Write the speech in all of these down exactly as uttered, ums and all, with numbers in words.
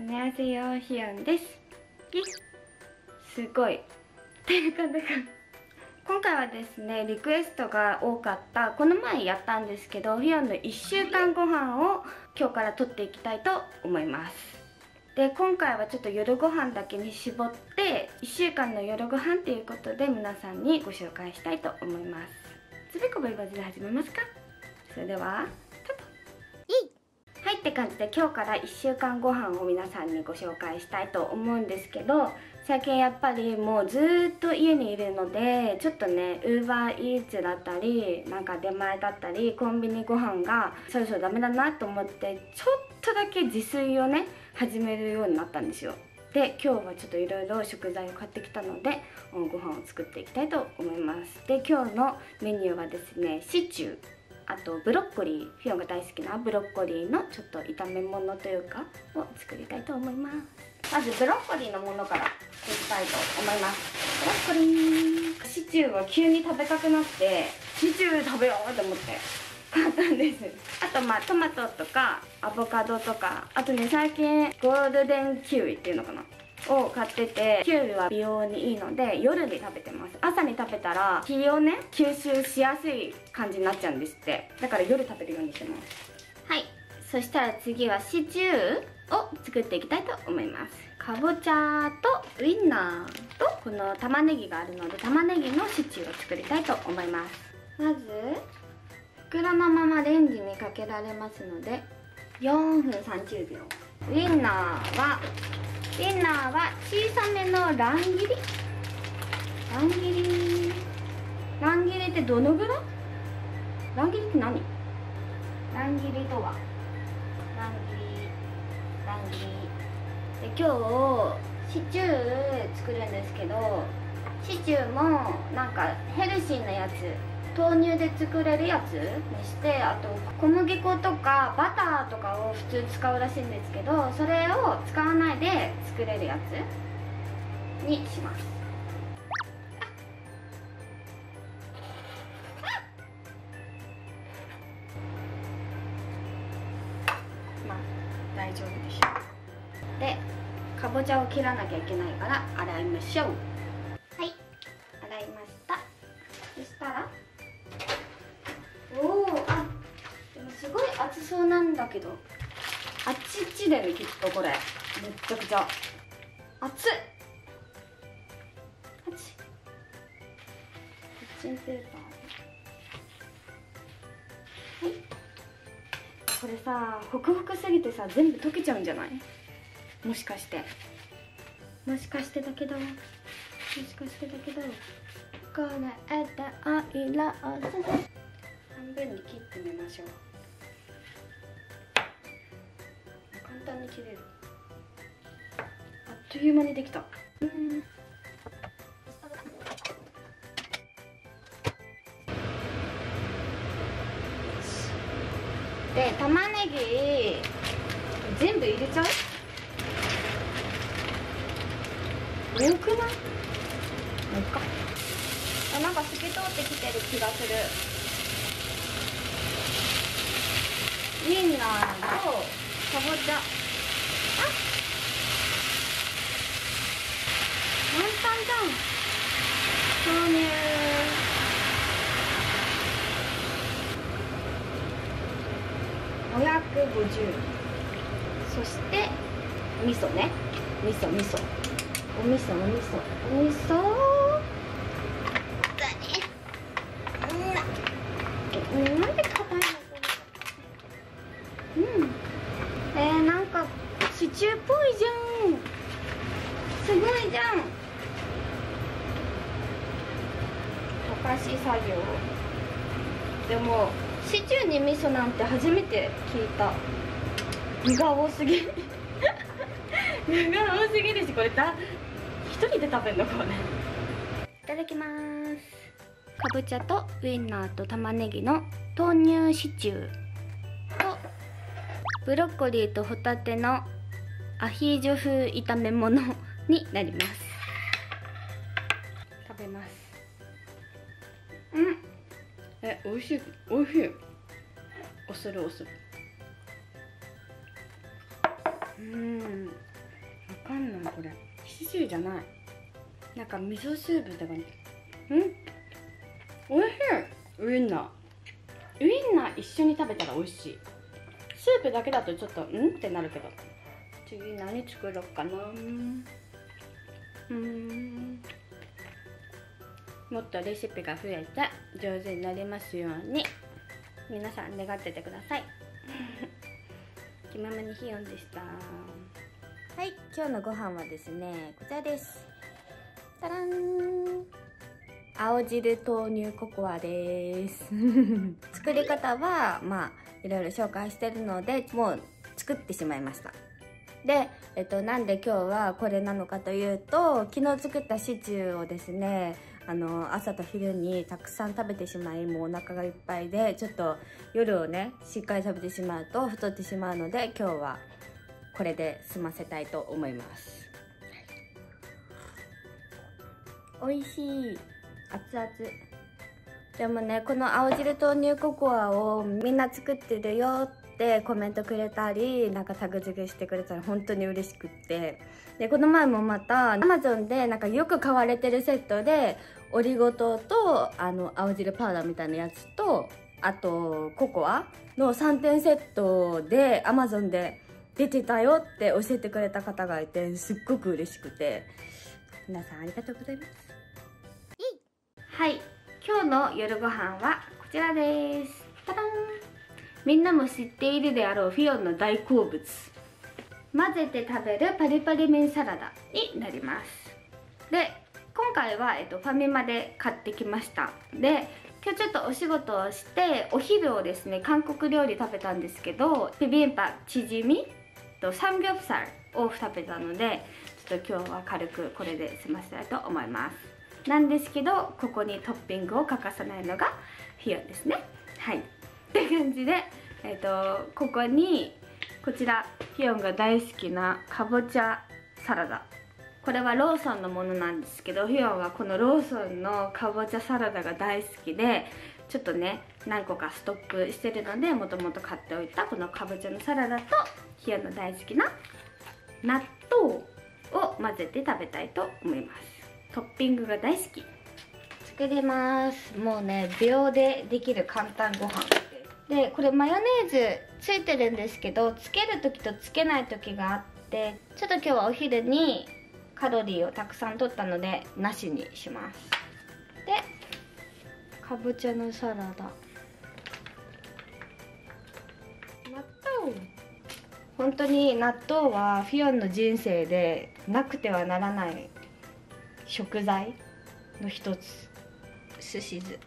안녕하세요、ひよんです。すごいっていう感じか。今回はですね、リクエストが多かった、この前やったんですけど、ひよんのいっしゅうかんご飯を今日から撮っていきたいと思います。で、今回はちょっと夜ご飯だけに絞って、いっしゅうかんの夜ご飯ということで皆さんにご紹介したいと思います。つべこべバズで始めますか。それではスタート。はいって感じで、今日からいっしゅうかんご飯を皆さんにご紹介したいと思うんですけど、最近やっぱりもうずーっと家にいるので、ちょっとね、ウーバーイーツだったり、なんか出前だったり、コンビニご飯がそろそろダメだなと思って、ちょっとだけ自炊をね、始めるようになったんですよ。で、今日はちょっといろいろ食材を買ってきたので、ご飯を作っていきたいと思います。で、今日のメニューはですね、シチュー、あとブロッコリー、フィオンが大好きなブロッコリーのちょっと炒め物というかを作りたいと思います。まずブロッコリーのものから作りたいと思います。ブロッコリーシチューは急に食べたくなって、シチュー食べようと思って買ったんです。あとまあトマトとかアボカドとか、あとね、最近ゴールデンキウイっていうのかなを買ってて、キウイは美容にいいので夜に食べてます。朝に食べたら日をね吸収しやすい感じになっちゃうんですって。だから夜食べるようにしてます。はい、そしたら次はシチューを作っていきたいと思います。かぼちゃとウインナーとこの玉ねぎがあるので、玉ねぎのシチューを作りたいと思います。まず袋のままレンジにかけられますのでよんぷんさんじゅうびょう。ウインナーはウインナーは小さめの乱切り乱切り乱切りってどのぐらい？乱切りって何？乱切りとは乱切り乱切りで、今日シチュー作るんですけど、シチューもなんかヘルシーなやつ、豆乳で作れるやつにして、あと小麦粉とかバターとかを普通使うらしいんですけど、それを使わないで作れるやつにします。まあ大丈夫でしょう。で、かぼちゃを切らなきゃいけないから洗いましょう。はい、洗いました。そしたらおお、あ、でもすごい熱そうなんだけど、あっちっちだよねきっと。これめっちゃくちゃ熱い熱い。キッチンペーパー、はい、これさ、ホクホクすぎてさ全部溶けちゃうんじゃない？もしかしてもしかしてだけどもしかしてだけどこれえたおいろを半分に切ってみましょう。簡単に切れる。あっという間にできた。うんで、玉ねぎ全部入れちゃう？多くない？もうかあ、なんか透き通ってきてる気がする。ウインナーとかぼちゃ、あ、簡単じゃん。豆乳ごひゃくごじゅう、そして味噌ね、味噌味噌お味噌お味噌お味噌うん、なんで硬いの？うん、えー、なんかシチューっぽいじゃん。すごいじゃん。溶かし作業。でもシチューに味噌なんて初めて聞いた。具が多すぎる具が多すぎるし、これだ一人で食べるのかね。いただきます。かぼちゃとウインナーと玉ねぎの豆乳シチューとブロッコリーとホタテのアヒージョ風炒め物になります。食べます。うん、え、美味しい、美味しい。おするおする。うん、 かんない。これシチューじゃない、なんか味噌スープって感じ。うん、おいしい。ウインナーウインナー一緒に食べたら美味しい。スープだけだとちょっとんってなるけど、次何作ろうかな。うーん、もっとレシピが増えて上手になりますように皆さん願っててください。気ままにひよんでした。はい、今日のご飯はですね、こちらです。たらん、青汁豆乳ココアです。作り方はまあいろいろ紹介してるのでもう作ってしまいました。で、えっと、なんで今日はこれなのかというと、昨日作ったシチューをですね、あの朝と昼にたくさん食べてしまい、もうお腹がいっぱいで、ちょっと夜をねしっかり食べてしまうと太ってしまうので、今日はこれで済ませたいと思います。美味しい、熱々。でもね、この青汁豆乳ココアをみんな作ってるよってコメントくれたり、なんかタグ付けしてくれたら本当に嬉しくって、でこの前もまた アマゾン でなんかよく買われてるセットでオリゴ糖とあの青汁パウダーみたいなやつと、あとココアのさんてんセットで アマゾン で出てたよって教えてくれた方がいて、すっごく嬉しくて、皆さんありがとうございます。はい、今日の夜ご飯はこちらです。ただん、みんなも知っているであろうフィオンの大好物、混ぜて食べるパリパリ麺サラダになります。で今回は、えっと、ファミマで買ってきました。で今日ちょっとお仕事をしてお昼をですね韓国料理食べたんですけど、ビビンパチヂミとサムギョプサルを食べたので、ちょっと今日は軽くこれで済ませたいと思います。なんですけど、ここにトッピングを欠かさないのがフィオンですね。はいって感じで、えっとここにこちらフィオンが大好きなかぼちゃサラダ、これはローソンのものなんですけど、フィオンはこのローソンのかぼちゃサラダが大好きで、ちょっとね何個かストックしてるので、もともと買っておいたこのかぼちゃのサラダとフィオンの大好きな納豆を混ぜて食べたいと思います。トッピングが大好き。作ります。もうね秒でできる簡単ご飯で、これマヨネーズついてるんですけど、つける時とつけない時があって、ちょっと今日はお昼にカロリーをたくさん取ったのでなしにします。でかぼちゃのサラダ、納豆。本当に納豆はフィオンの人生でなくてはならない食材の一つ。すし酢、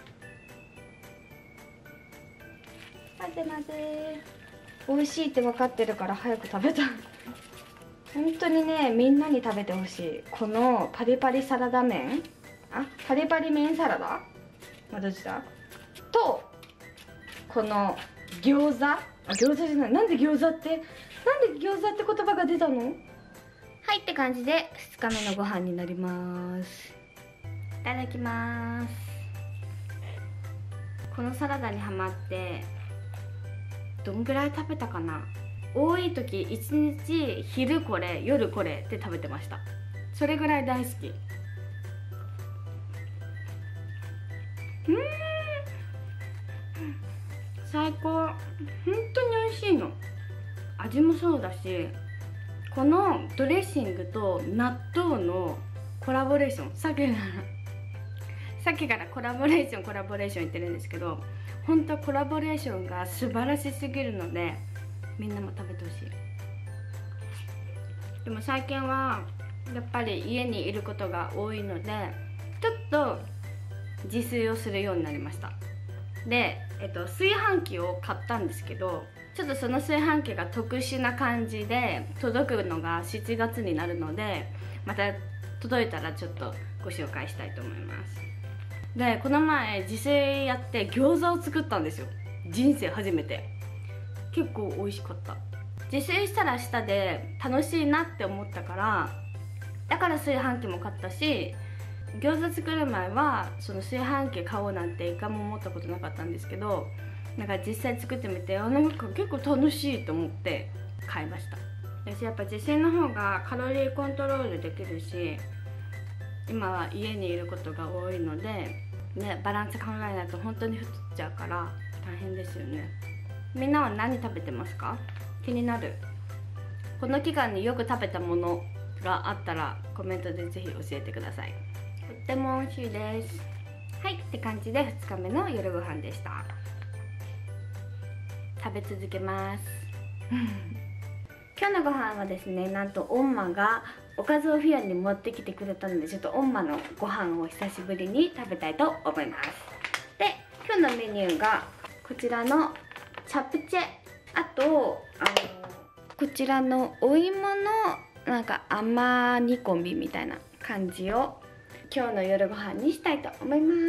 混ぜ混ぜ。美味しいって分かってるから早く食べたい。本当にねみんなに食べてほしい。このパリパリサラダ麺、あパリパリ麺サラダ、まあ、どっちだとこの餃子、あ餃子じゃない、なんで餃子って、なんで餃子って言葉が出たの。はいって感じでふつかめのご飯になります。いただきます。このサラダにハマってどんぐらい食べたかな。多い時いちにち昼これ夜これって食べてました。それぐらい大好き。うん、最高。本当に美味しいの。味もそうだし、このドレッシングと納豆のコラボレーション、さっきからさっきからコラボレーションコラボレーション言ってるんですけど、本当コラボレーションが素晴らしすぎるのでみんなも食べてほしい。でも最近はやっぱり家にいることが多いので、ちょっと自炊をするようになりました。で、えっと、炊飯器を買ったんですけど、ちょっとその炊飯器が特殊な感じで届くのがしちがつになるので、また届いたらちょっとご紹介したいと思います。でこの前自炊やって餃子を作ったんですよ。人生初めて。結構美味しかった。自炊したらしたで楽しいなって思ったから、だから炊飯器も買ったし、餃子作る前はその炊飯器買おうなんて一回も思ったことなかったんですけど、なんか実際作ってみて、あなんか結構楽しいと思って買いました。 私やっぱ自炊の方がカロリーコントロールできるし、今は家にいることが多いので、ね、バランス考えないと本当に太っちゃうから大変ですよね。みんなは何食べてますか？気になる。この期間によく食べたものがあったらコメントでぜひ教えてください。とっても美味しいです。はいって感じでふつかめの夜ご飯でした。食べ続けます今日のご飯はですね、なんとオンマがおかずをフィアンに持ってきてくれたので、ちょっとオンマのご飯を久しぶりに食べたいと思います。で、今日のメニューがこちらのチャプチェ、あとあのこちらのお芋のなんか甘煮込みみたいな感じを今日の夜ご飯にしたいと思います。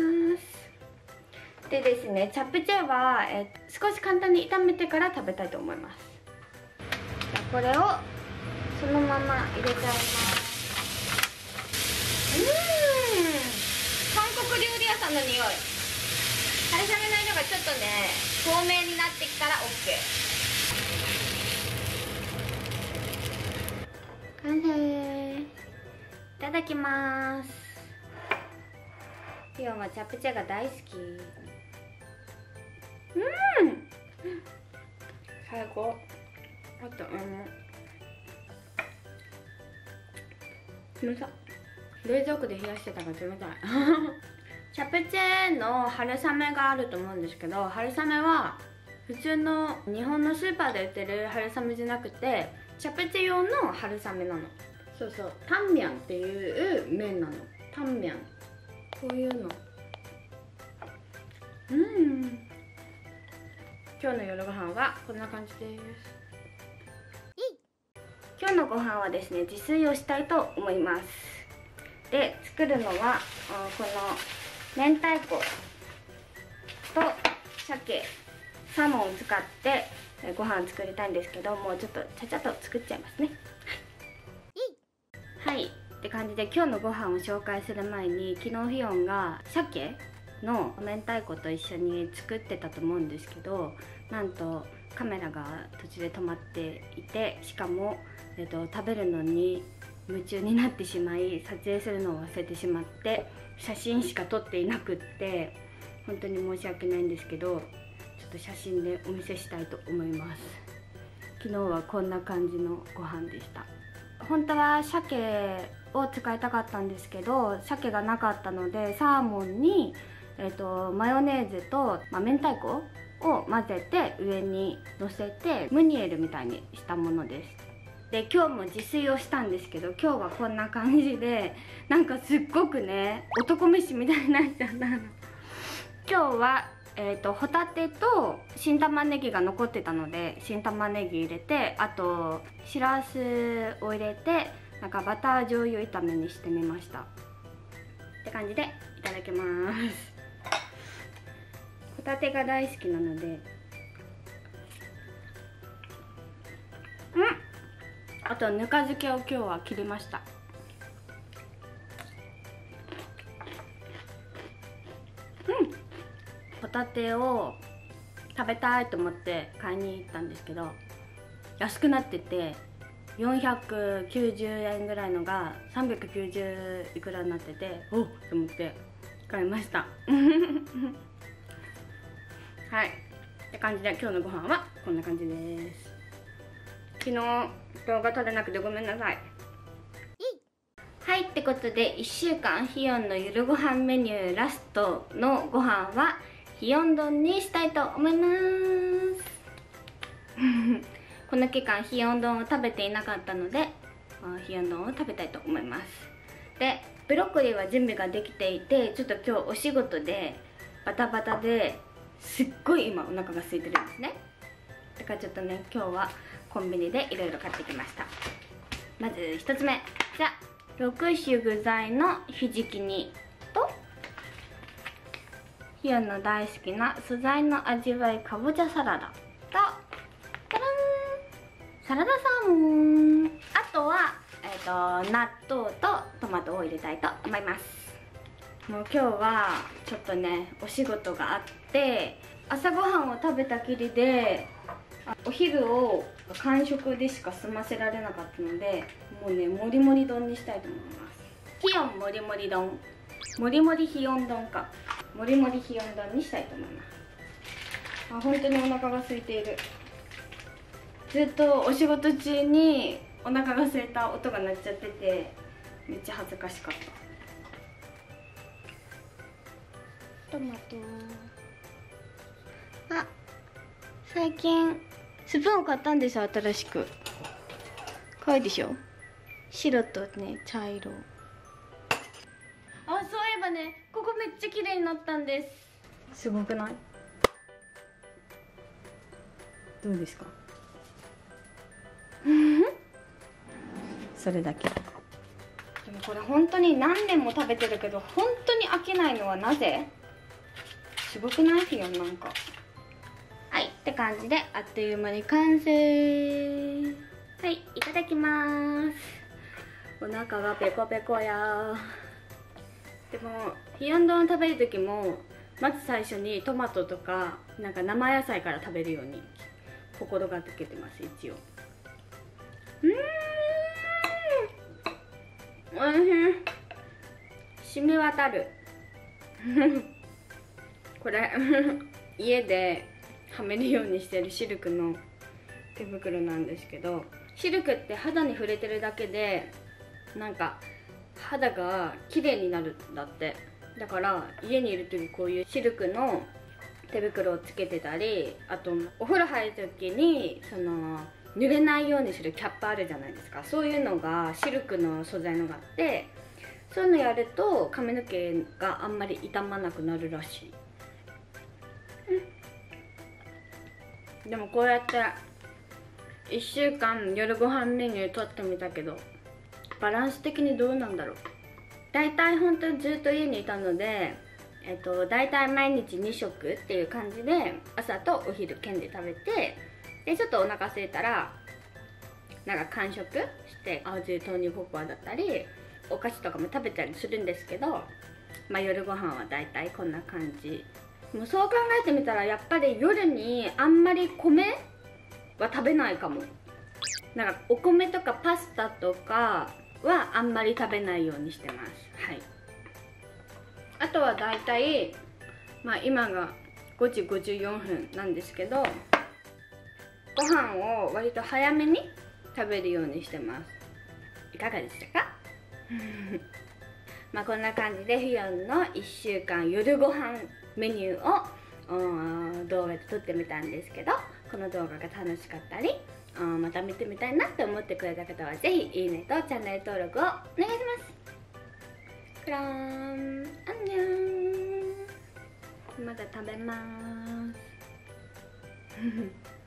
でですね、チャプチェは、えー、少し簡単に炒めてから食べたいと思います。じゃあこれをそのまま入れちゃいます。うーん、韓国料理屋さんの匂い。春雨の色がちょっとね透明になってきたら オーケー。 完成。いただきます。ヒヨンはチャプチェが大好き。うん、最高。あとあの冷たい。冷蔵庫で冷やしてたから冷たいチャプチェの春雨があると思うんですけど、春雨は普通の日本のスーパーで売ってる春雨じゃなくて、チャプチェ用の春雨なの。そうそう、タンミャンっていう麺なの。タンミャン、こういうの。うん、今日の夜ご飯はこんな感じです。今日のご飯はですね、自炊をしたいと思います。で、作るのはこの明太子と鮭、サーモンを使ってご飯作りたいんですけど、もうちょっとちゃちゃっと作っちゃいますね。はいって感じで、今日のご飯を紹介する前に、昨日ヒヨンが鮭の明太子と一緒に作ってたと思うんですけど、なんとカメラが途中で止まっていて、しかも、えっと、食べるのに夢中になってしまい、撮影するのを忘れてしまって写真しか撮っていなくって、本当に申し訳ないんですけど、ちょっと写真でお見せしたいと思います。昨日はこんな感じのご飯でした。本当は鮭を使いたかったんですけど、鮭がなかったのでサーモンにえー、とマヨネーズと、まあ、明太子を混ぜて上にのせてムニエルみたいにしたものです。で、今日も自炊をしたんですけど、今日はこんな感じで、なんかすっごくね男飯みたいになっちゃったの。今日は、えー、とホタテと新玉ねぎが残ってたので新玉ねぎ入れて、あとしらすを入れて、なんかバター醤油炒めにしてみました。って感じでいただきます。ホタテが大好きなので、うん、あとぬか漬けを今日は切りました。うん、ホタテを食べたいと思って買いに行ったんですけど、安くなっててよんひゃくきゅうじゅうえんぐらいのがさんびゃくきゅうじゅういくらになってて、おっと思って買いましたはいって感じで、今日のご飯はこんな感じです。昨日動画撮れなくてごめんなさい。はいってことで、いっしゅうかんヒヨンの夜ご飯メニューラストのご飯はヒヨン丼にしたいと思いますこの期間ヒヨン丼を食べていなかったので、ヒヨン丼を食べたいと思います。で、ブロッコリーは準備ができていて、ちょっと今日お仕事でバタバタですっごい今お腹が空いてるんですね。だからちょっとね、今日はコンビニでいろいろ買ってきました。まずひとつめ、じゃあろく種具材のひじき煮と、ヒヨンの大好きな素材の味わいかぼちゃサラダと、タランサラダサーモン、あとは、えー、と納豆とトマトを入れたいと思います。もう今日はちょっとねお仕事があって、朝ごはんを食べたきりでお昼を間食でしか済ませられなかったので、もうねもりもり丼にしたいと思います。ヒヨンもりもり丼、もりもりヒヨン丼か、もりもりヒヨン丼にしたいと思います。あ、本当にお腹が空いている。ずっとお仕事中にお腹が空いた音が鳴っちゃってて、めっちゃ恥ずかしかった。トマト。あ、最近スプーンを買ったんですよ、新しく。可愛いでしょ。白とね茶色。あ、そういえばね、ここめっちゃ綺麗になったんです。すごくない？どうですか？それだけ。でもこれ本当に何年も食べてるけど本当に飽きないのはなぜ？すごくない？よなんか。はいって感じであっという間に完成。はい、いただきます。お腹がペコペコや。でもヒヨン丼食べる時もまず最初にトマトとかなんか生野菜から食べるように心がけてます。一応うーん、おいしい。染み渡るこれ家ではめるようにしてるシルクの手袋なんですけど、シルクって肌に触れてるだけでなんか肌が綺麗になるんだって。だから家にいる時こういうシルクの手袋をつけてたり、あとお風呂入る時にその濡れないようにするキャップあるじゃないですか。そういうのがシルクの素材のがあって、そういうのやると髪の毛があんまり傷まなくなるらしい。うん、でもこうやっていっしゅうかん夜ご飯メニュー取ってみたけどバランス的にどうなんだろう。だいたい本当にずっと家にいたので、えっと、だいたい毎日に食っていう感じで朝とお昼兼で食べて、でちょっとお腹空いたらなんか間食して青汁豆乳ココアだったりお菓子とかも食べたりするんですけど、まあ、夜ご飯はだいたいこんな感じ。もうそう考えてみたらやっぱり夜にあんまり米は食べないかも。なんかお米とかパスタとかはあんまり食べないようにしてます。はい。あとはだいたいまあ今がごじごじゅうよんぷんなんですけど、ご飯を割と早めに食べるようにしてます。いかがでしたか？まあこんな感じでヒヨンのいっしゅうかん夜ご飯メニューを動画で撮ってみたんですけど、この動画が楽しかったりまた見てみたいなって思ってくれた方はぜひいいねとチャンネル登録をお願いします。クラーン、アンニョン。まだ食べます